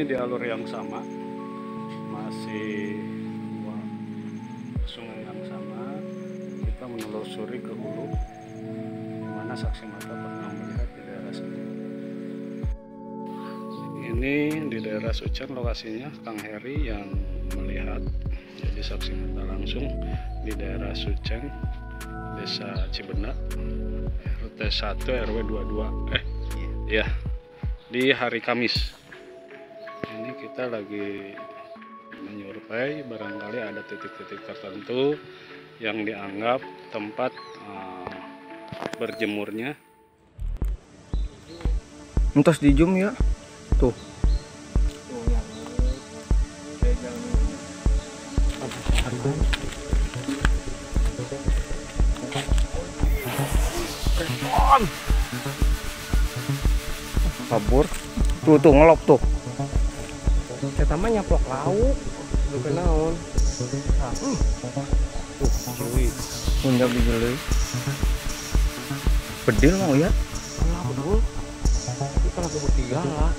Ini di alur yang sama, masih sungai yang sama. Kita menelusuri ke hulu, di mana saksi mata pernah melihat di daerah sini. Ini di daerah Sucen lokasinya, Kang Heri yang melihat. Jadi saksi mata langsung di daerah Sucen, Desa Cibendak, RT 1 RW 22. Ya, di hari Kamis. Ini kita lagi menyurvei, barangkali ada titik-titik tertentu yang dianggap tempat berjemurnya. Entos di zoom ya, tuh. Kabur, tuh ngelop tuh. Kita mah nyaplok lauk, lu kenaon? Cuy, Punya bijele. Bedil mau ya? Lah betul. Kita lagi bertiga lah.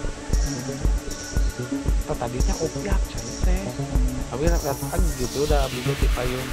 Kita tadinya opiak teh. Tapi rata-rata gitu udah beli di payung.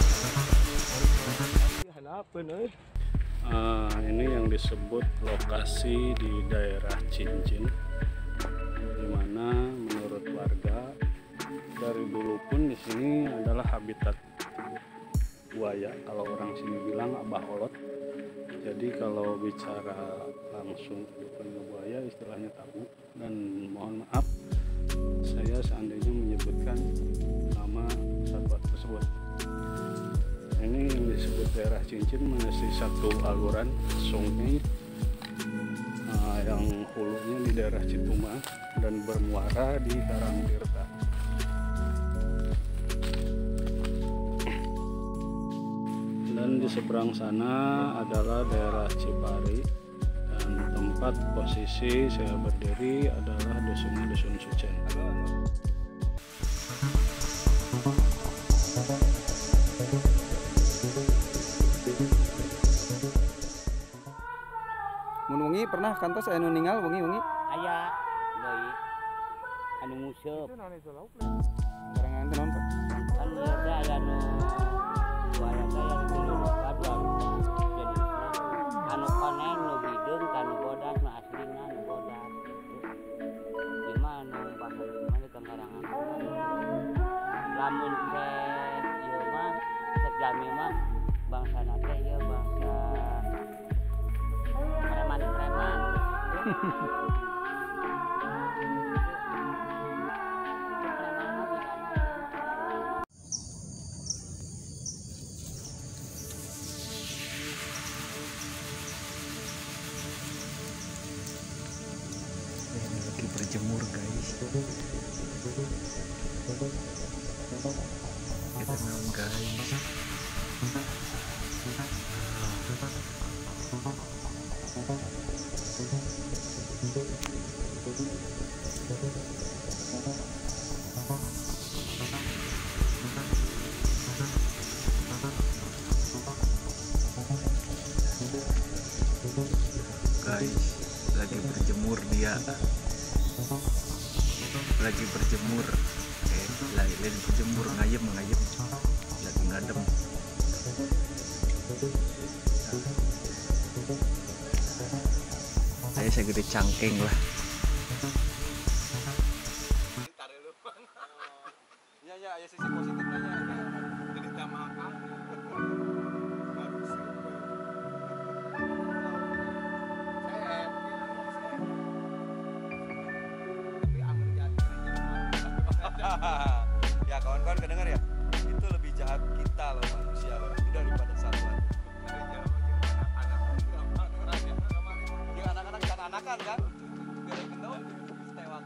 Ini yang disebut lokasi di daerah Cincin, di mana menurut warga dari dulu pun di sini adalah habitat buaya. Kalau orang sini bilang abah olot. Jadi kalau bicara langsung bukan buaya istilahnya tabu. Dan mohon maaf saya seandainya menyebutkan nama satwa tersebut. Ini yang disebut daerah Cincin masih satu aluran sungai yang hulunya di daerah Cituma dan bermuara di Karangtirta. Dan di seberang sana adalah daerah Cipari, dan tempat posisi saya berdiri adalah dusun Sucen. Mun wengi pernah kantos anu ninggal wengi? Aya deui anu nguseup. Barengan teh naon, Pak? Kan lieu teh aya nu buaya teh aya nu lupa dua lupa. Jadi anu koneng nu bideung ka nu bodas nu aslina nu bodas gitu. Ieu mah anu bahasa mah di Tenggarangan. Lamun teh ieu mah cek jami mah bangsana teh ieu bangsa preman. Lagi berjemur guys. Kita naon guys. Guys, lagi berjemur dia. Lagi berjemur. Lain berjemur ngayem. Lagi ngadem. Saya segede cangkeng lah. Ya, ada sisi positifnya ya. Jadi tamakan. Ya kawan-kawan kedengar ya, itu lebih jahat kita loh manusia loh daripada satwa. Anak-anak kan anakan kan, dari kendor setewak.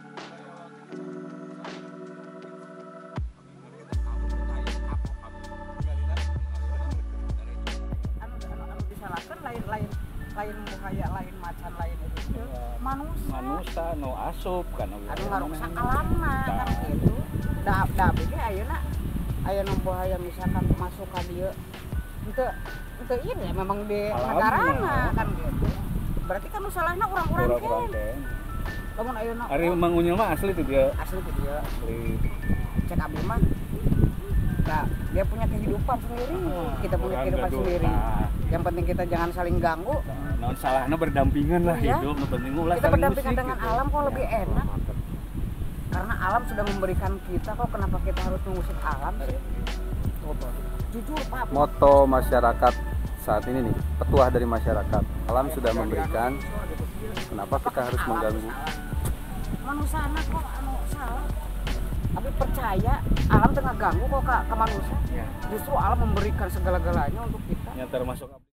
Anu disalahkan lain buaya lain macan lain itu manusia no asup karena anu ngarusak alamna kan gitu. Da bege ayeuna aya nu buaya misalkan masuk ka dieu henteu ieu ya memang di negarana kan gitu. Berarti kan salahna orang-orang kene. lamun ayeuna Ari Mang Unyil mah asli tuh dia. asli tuh dia Asli. cek abdi mah nah, dia punya kehidupan sendiri kita punya Orang kehidupan gaduh. sendiri Nah, yang penting kita jangan saling ganggu naon salahna berdampingan lah Iya. hidup, nu penting ulah kita saling berdampingan musik dengan gitu. alam kok lebih enak karena alam sudah memberikan kita kok kenapa kita harus mengusik alam sih jujur Pak Moto masyarakat saat ini nih, petuah dari masyarakat. Alam sudah memberikan, kenapa kita harus mengganggu? manusia anak kok anu salah tapi percaya alam tengah ganggu kok ke manusia Ya. justru alam memberikan segala-galanya untuk kita Nya termasuk